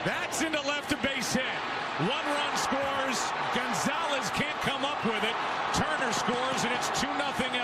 That's into left, a base hit. 1 run scores. Gonzalez can't come up with it. Turner scores, and it's 2-0